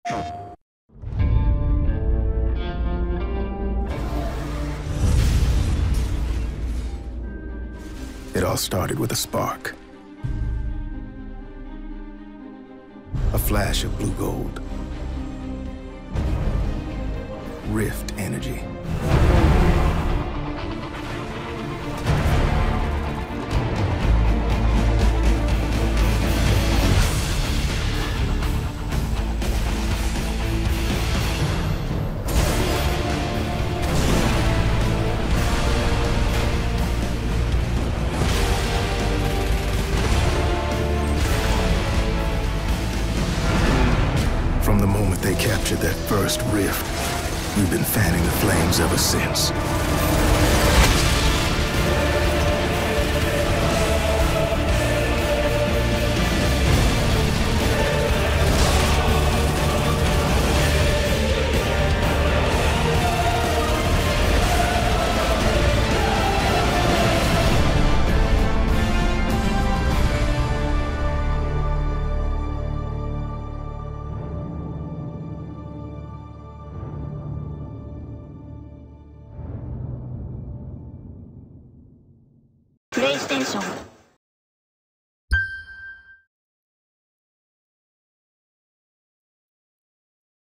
It all started with a spark. A flash of blue gold. Rift energy. From the moment they captured that first rift, we've been fanning the flames ever since. PlayStation